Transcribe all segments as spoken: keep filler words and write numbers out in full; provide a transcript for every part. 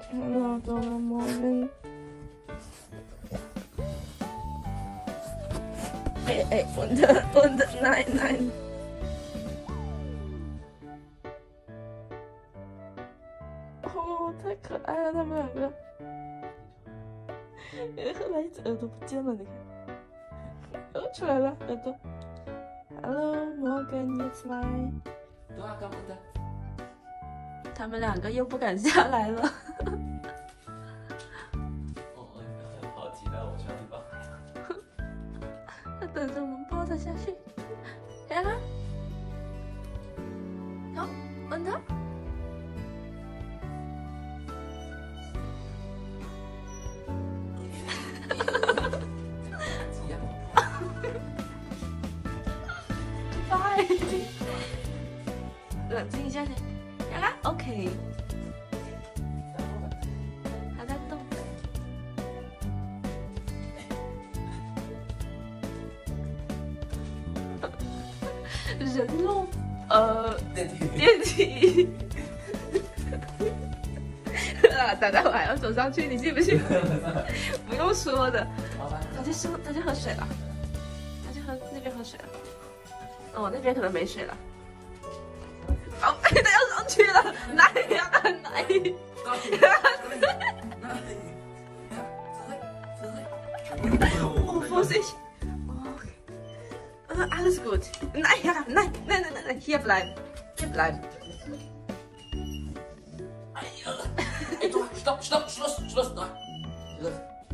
Hello, Donna Morgan。哎哎，我的我的奶奶。哦，太可爱了，他们两个。哎，后来一只耳朵不见了，你看。哦，出来了，耳朵。Hello, Morgan, it's mine。 多少干嘛的？ 他们两个又不敢下来了。 哦，好期待我上去抱。 他等着我们抱他下去。来啦！好，吻他。拜。冷静一下先。来啦 ，OK。还在动。人肉，呃， 电梯， 电梯。啊，大家我还要走上去，你信不信？不用说的。他去喝，他去喝水了。他去喝那边喝水了。哦，那边可能没水了。哦，他要上去了，来呀，来！Oh, Vorsicht! Oh, alles gut. Nein, ja, nein, nein, nein, nein, hier bleiben. Hier bleiben. Ey, du, stopp, stopp, Schluss, Schluss, nein. Schluss.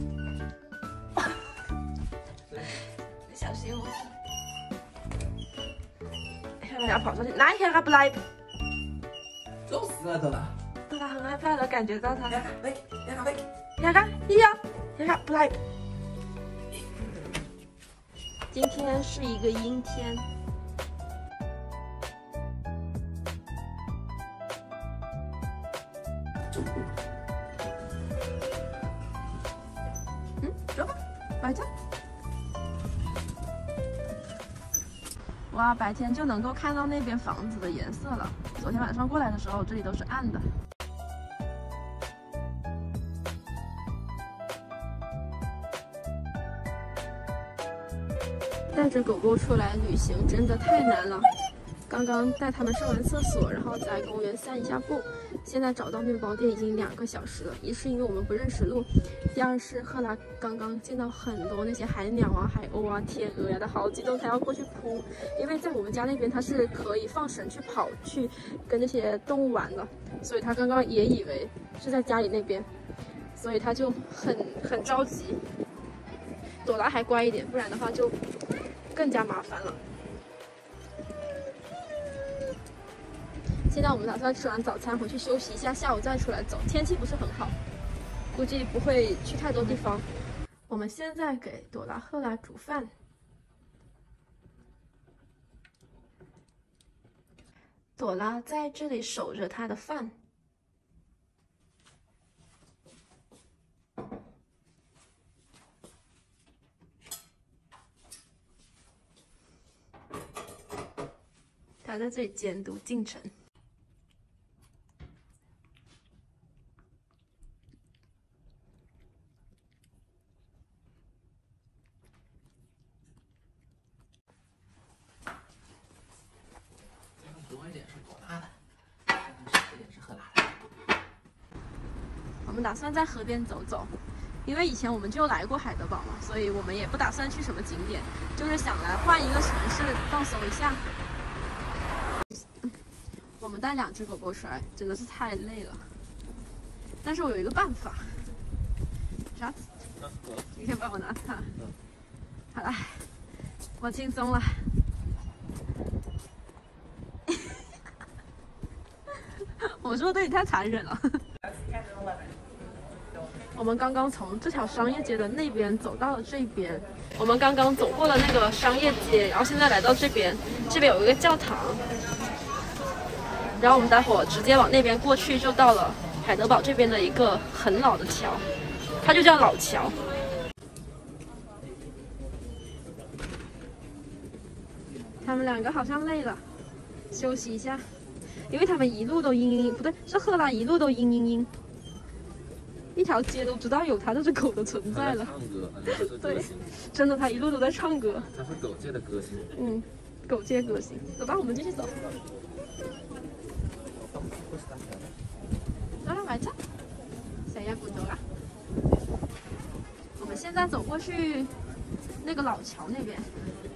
你小心我。Hera 要跑上去，来 ，Hera bleib。 走死了，德拉。 德拉很害怕的感觉到他。 Hera weg, Hera weg. Hera hier, Hera bleib。今天是一个阴天。嗯，走吧，白天。哇，白天就能够看到那边房子的颜色了。昨天晚上过来的时候，这里都是暗的。带着狗狗出来旅行真的太难了。刚刚带它们上完厕所，然后在公园散一下步。现在找到面包店已经两个小时了，一是因为我们不认识路，第二是赫拉刚刚见到很多那些海鸟啊、海鸥啊、天鹅呀、啊，的好激动，它要过去扑。因为在我们家那边它是可以放绳去跑去跟这些动物玩的，所以它刚刚也以为是在家里那边，所以它就很很着急。朵拉还乖一点，不然的话就更加麻烦了。现在我们打算吃完早餐回去休息一下，下午再出来走。天气不是很好，估计不会去太多地方。我们现在给朵拉、赫拉煮饭。朵拉在这里守着她的饭。她在这里监督进程。 多一点是朵拉的，少一点是赫拉的。 我们打算在河边走走，因为以前我们就来过海德堡嘛，所以我们也不打算去什么景点，就是想来换一个城市放松一下。我们带两只狗狗出来，真的是太累了。但是我有一个办法，啥子？你可以帮我拿它。好了，我轻松了。我说对你太残忍了。我们刚刚从这条商业街的那边走到了这边，我们刚刚走过了那个商业街，然后现在来到这边，这边有一个教堂，然后我们待会儿直接往那边过去，就到了海德堡这边的一个很老的桥，它就叫老桥。他们两个好像累了，休息一下，因为他们一路都嘤嘤嘤，不对，是赫拉一路都嘤嘤嘤。 一条街都知道有它这只狗的存在了。 唱歌，他就是歌对星， 真的，它一路都在唱歌。 他是狗界的歌星。 嗯，狗界歌星。走吧，我们继续走。走了，买菜。谁也不走了。我们现在走过去那个老桥那边。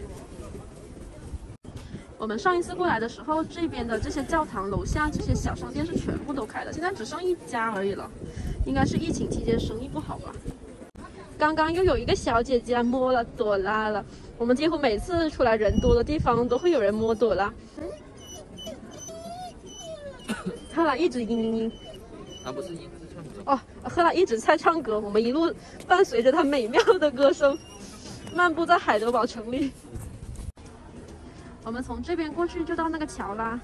我们上一次过来的时候，这边的这些教堂楼下这些小商店是全部都开的，现在只剩一家而已了，应该是疫情期间生意不好吧。刚刚又有一个小姐姐摸了朵拉了，我们几乎每次出来人多的地方都会有人摸朵拉。赫拉一直嘤嘤嘤， 他不是音，他是唱歌。 哦，赫拉一直在唱歌，我们一路伴随着她美妙的歌声，漫步在海德堡城里。我们从这边过去就到那个桥啦。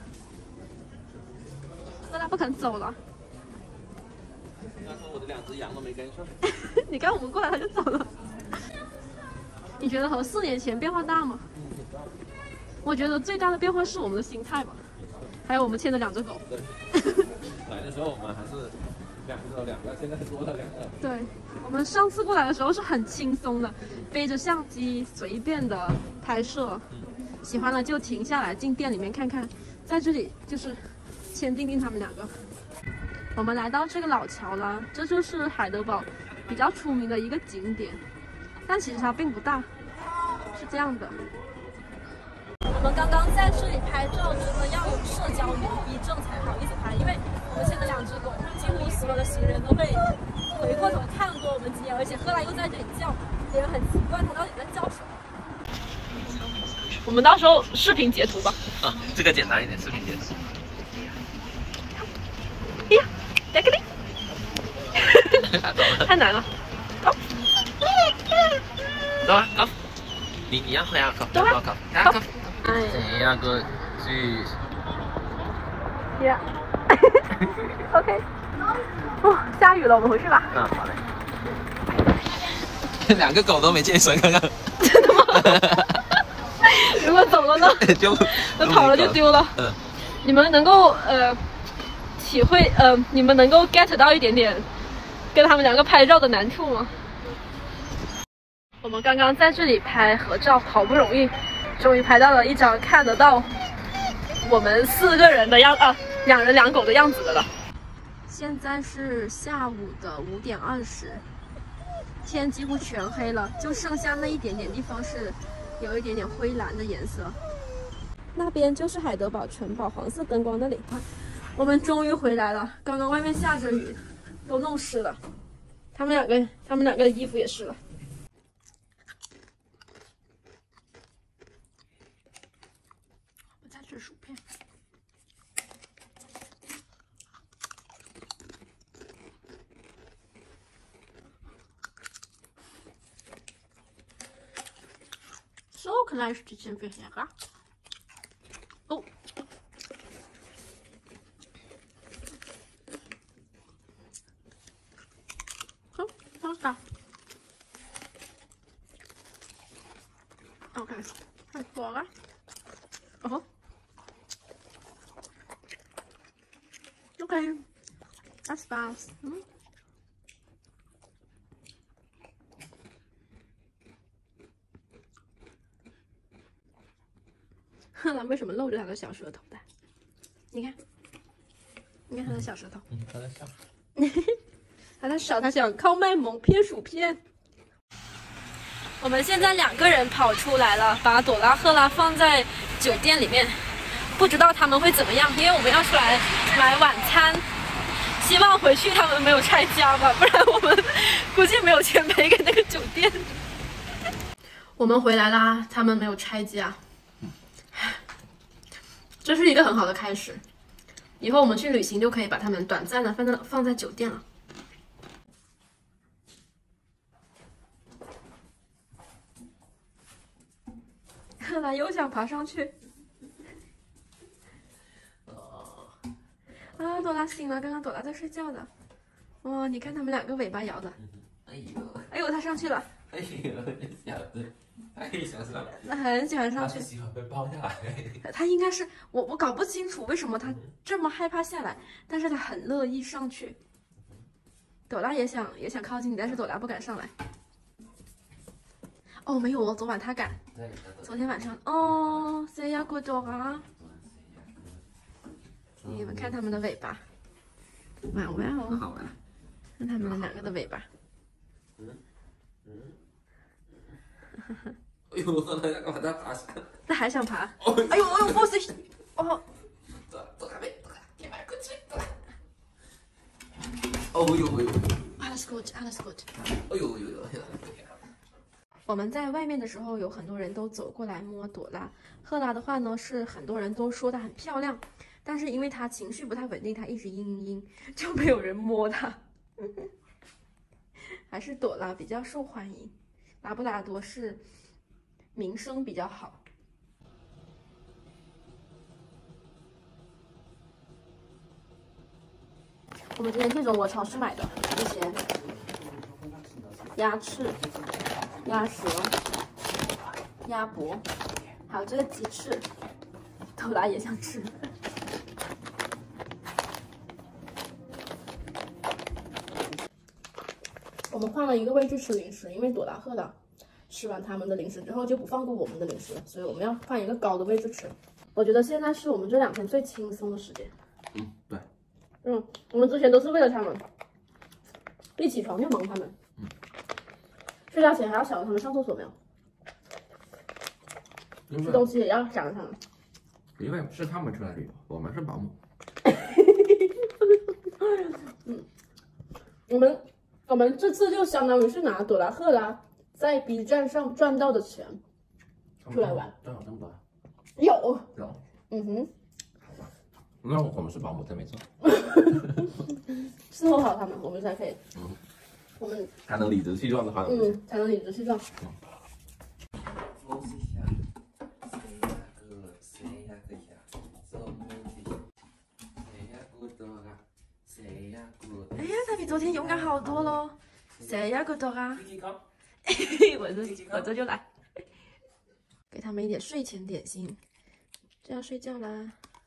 赫拉不肯走了。 他说我的两只羊都没跟上。 你看我们过来他就走了。你觉得和四年前变化大吗？我觉得最大的变化是我们的心态吧，还有我们牵的两只狗。 来的时候我们还是两个两个，现在多了两个。 对，我们上次过来的时候是很轻松的，背着相机随便的拍摄，喜欢了就停下来进店里面看看，在这里就是牵定定他们两个。我们来到这个老桥了，这就是海德堡比较出名的一个景点，但其实它并不大，是这样的。我们刚刚在这里拍照，真的要有社交牛逼症才好意思拍，因为我们牵的两只狗，几乎所有的行人都会回过头看过我们几眼，而且赫拉又在这里叫，别人很奇怪它到底在叫什么。我们到时候视频截图吧。 啊，这个简单一点，视频截图。 哎呀，来个零，太难了。走， 走啊，走。你你要喝呀，走， 走啊， 走，走，走。 哎呀，哥，去。 呀，OK。哦，下雨了，我们回去吧。 嗯，好嘞。两个狗都没健身，看看。 真的吗？如果走了呢？ 就那跑了就丢了。 嗯。 你们能够呃体会呃，你们能够 get 到一点点跟他们两个拍照的难处吗？我们刚刚在这里拍合照，好不容易，终于拍到了一张看得到我们四个人的样啊，两人两狗的样子的了。现在是下午的五点二十，天几乎全黑了，就剩下那一点点地方是有一点点灰蓝的颜色。那边就是海德堡城堡，黄色灯光那里。我们终于回来了，刚刚外面下着雨，都弄湿了。他们两个，他们两个的衣服也湿了。我在吃薯片。So klein stukje vergeren. Oh. Zo, dat is daar. Oké, even voor. Oh. Oké, dat is paas. Hm? 赫拉为什么露着他的小舌头的？你看，你看他的小舌头。 嗯，他在笑。 他在笑，他想靠卖萌骗薯片。我们现在两个人跑出来了，把朵拉、赫拉放在酒店里面，不知道他们会怎么样，因为我们要出来买晚餐。希望回去他们没有拆家吧，不然我们估计没有钱赔给那个酒店。我们回来啦，他们没有拆家。这是一个很好的开始，以后我们去旅行就可以把它们短暂的放在放在酒店了。赫拉又想爬上去。啊，朵拉醒了，刚刚朵拉在睡觉的。哇，你看他们两个尾巴摇的。 哎呦， 哎呦，他上去了。 哎呦，小子，太想上了。 他很喜欢上去。 他是喜欢被抱下来。 他应该是我，我搞不清楚为什么他这么害怕下来，但是他很乐意上去。 朵拉也想也想靠近你，但是朵拉不敢上来。哦，没有哦，昨晚他敢。昨天晚上哦，谁呀？果朵拉。你们看它们的尾巴，哇哇哦，好玩！看它们两个的尾巴。嗯嗯。 哎呦，那干嘛在爬山？ 它还想爬。哎呦哎呦，不是！哦。 走走开呗，走开，别买过去，走开。哦呦哎呦。 Alles gut, alles gut。 哎呦哎呦哎呦。 我们在外面的时候，有很多人都走过来摸朵拉。赫拉的话呢，是很多人都说她很漂亮。但是因为他情绪不太稳定，他一直嘤嘤嘤，就没有人摸他。还是朵拉比较受欢迎，拉布拉多是名声比较好。我们今天去中国超市买的这些鸭翅、鸭舌、鸭脖，还有这个鸡翅，朵拉也想吃。我们换了一个位置吃零食，因为朵拉赫拉吃完他们的零食之后就不放过我们的零食了，所以我们要换一个高的位置吃。我觉得现在是我们这两天最轻松的时间。 嗯，对。 嗯，我们之前都是为了他们，一起床就忙他们。 嗯。 睡觉前还要想着他们上厕所没有，吃东西也要想着他们。 因为是他们出来旅游，我们是保姆。 嗯，我们。我们这次就相当于是拿朵拉赫拉在 B 站上赚到的钱出来玩。 赚有这么多？ 有有。 嗯哼。 那我们是保姆真没错。 伺候好他们，我们才可以。 嗯。 我们才能理直气壮的话。 嗯，才能理直气壮。 嗯。 哎呀，他比昨天勇敢好多喽！谁呀，果朵啊？我这我这就来，给他们一点睡前点心，就要睡觉啦。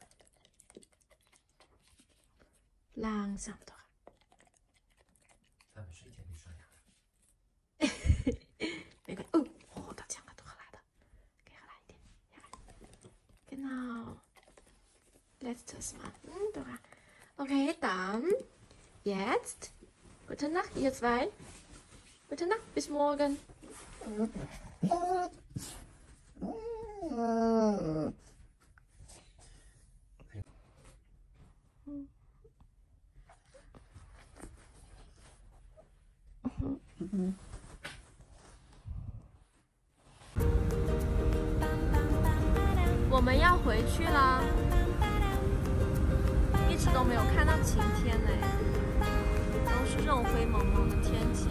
朗上朵。 他们睡前没刷牙。没关系，哦，哦，他抢了朵拉的，给赫拉一点。Genau. Letztes Mal. Hm, Dora. Okay, dann. Jetzt. Gute Nacht, ihr zwei. Gute Nacht, bis morgen. Mhm. 我们要回去啦，一直都没有看到晴天呢，都是这种灰蒙蒙的天气。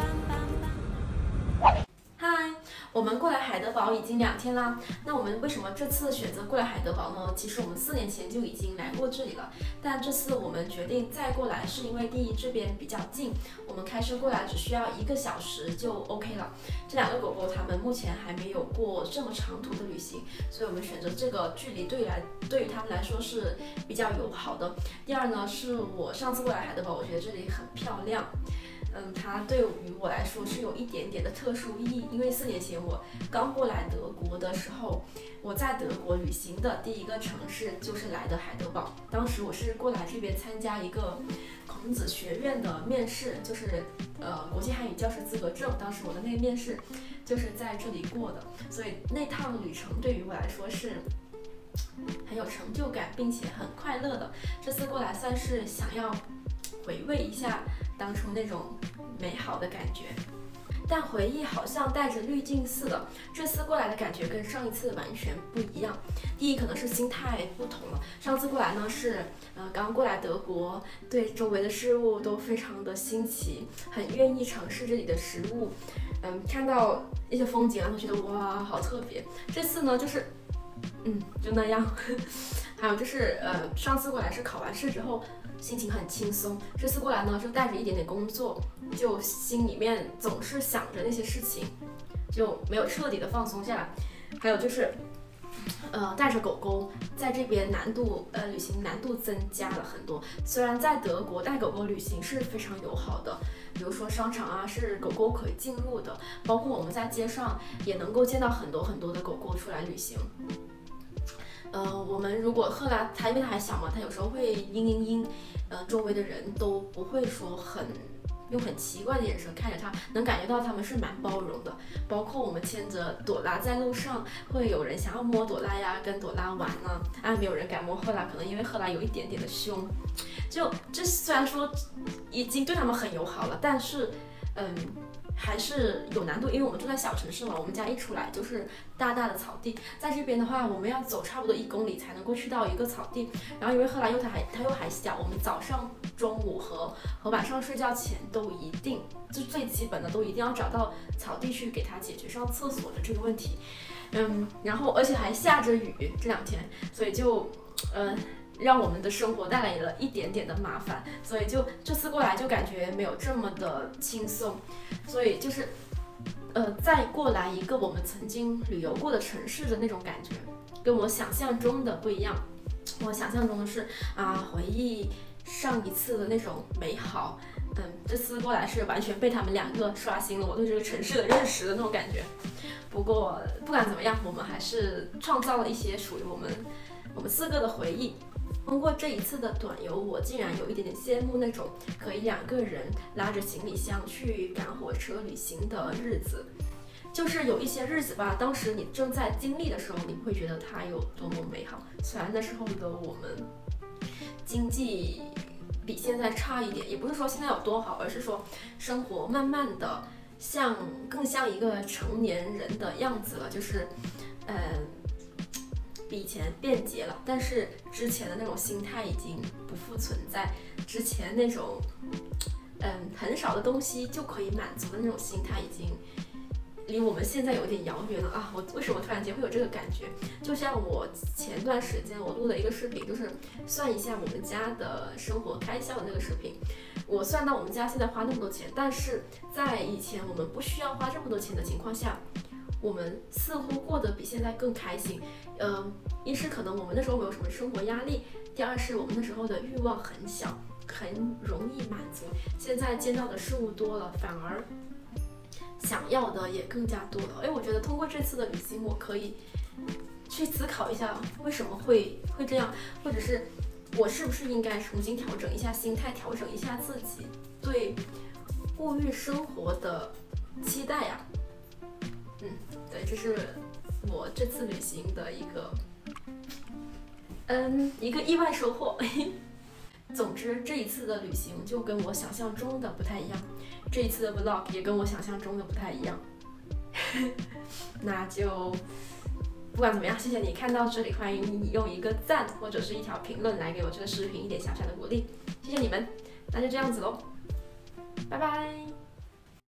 嗨，我们过来海德堡已经两天啦。那我们为什么这次选择过来海德堡呢？其实我们四年前就已经来过这里了，但这次我们决定再过来，是因为第一这边比较近，我们开车过来只需要一个小时就 OK 了。这两个狗狗它们目前还没有过这么长途的旅行，所以我们选择这个距离对于来对于它们来说是比较友好的。第二呢，是我上次过来海德堡，我觉得这里很漂亮。嗯，它对于我来说是有一点点的特殊意义，因为四年前我刚过来德国的时候，我在德国旅行的第一个城市就是来的海德堡。当时我是过来这边参加一个孔子学院的面试，就是呃国际汉语教师资格证。当时我的那个面试就是在这里过的，所以那趟旅程对于我来说是很有成就感，并且很快乐的。这次过来算是想要回味一下当初那种美好的感觉，但回忆好像带着滤镜似的。这次过来的感觉跟上一次完全不一样。第一，可能是心态不同了。上次过来呢是，呃，刚过来德国，对周围的事物都非常的新奇，很愿意尝试这里的食物，嗯，看到一些风景啊，都觉得哇，好特别。这次呢，就是，嗯，就那样。还有就是，呃，上次过来是考完试之后。心情很轻松，这次过来呢，就带着一点点工作，就心里面总是想着那些事情，就没有彻底的放松下来。还有就是呃，带着狗狗在这边难度，呃，旅行难度增加了很多。虽然在德国带狗狗旅行是非常友好的，比如说商场啊是狗狗可以进入的，包括我们在街上也能够见到很多很多的狗狗出来旅行。呃，我们如果赫拉它因为它还小嘛，它有时候会嘤嘤嘤，呃，周围的人都不会说很。用很奇怪的眼神看着它，能感觉到他们是蛮包容的。包括我们牵着朵拉在路上，会有人想要摸朵拉呀，跟朵拉玩呢，啊，没有人敢摸赫拉，可能因为赫拉有一点点的凶。就这虽然说已经对他们很友好了，但是，嗯。还是有难度，因为我们住在小城市嘛，我们家一出来就是大大的草地，在这边的话，我们要走差不多一公里才能够去到一个草地。然后因为赫拉又它还它又还小，我们早上、中午和和晚上睡觉前都一定，就最基本的都一定要找到草地去给它解决上厕所的这个问题。嗯，然后而且还下着雨这两天，所以就，呃。让我们的生活带来了一点点的麻烦，所以就这次过来就感觉没有这么的轻松，所以就是，呃，再过来一个我们曾经旅游过的城市的那种感觉，跟我想象中的不一样。我想象中的是啊，回忆上一次的那种美好，嗯，这次过来是完全被他们两个刷新了我对这个城市的认识的那种感觉。不过不管怎么样，我们还是创造了一些属于我们我们四个的回忆。通过这一次的短游，我竟然有一点点羡慕那种可以两个人拉着行李箱去赶火车旅行的日子。就是有一些日子吧，当时你正在经历的时候，你会觉得它有多么美好。虽然那时候的我们经济比现在差一点，也不是说现在有多好，而是说生活慢慢的像更像一个成年人的样子了，就是呃。比以前便捷了，但是之前的那种心态已经不复存在，之前那种嗯很少的东西就可以满足的那种心态，已经离我们现在有点遥远了啊！我为什么突然间会有这个感觉？就像我前段时间我录了一个视频，就是算一下我们家的生活开销的那个视频，我算到我们家现在花那么多钱，但是在以前我们不需要花这么多钱的情况下，我们似乎过得比现在更开心。呃，一是可能我们那时候没有什么生活压力，第二是我们那时候的欲望很小，很容易满足。现在见到的事物多了，反而想要的也更加多了。哎，我觉得通过这次的旅行，我可以去思考一下为什么会会这样，或者是我是不是应该重新调整一下心态，调整一下自己对物欲生活的期待呀、啊。嗯，对，这是我这次旅行的一个，嗯，一个意外收获。总之，这一次的旅行就跟我想象中的不太一样，这一次的 vlog 也跟我想象中的不太一样。那就不管怎么样，谢谢你看到这里，欢迎你用一个赞或者是一条评论来给我这个视频一点小小的鼓励，谢谢你们。那就这样子喽，拜拜。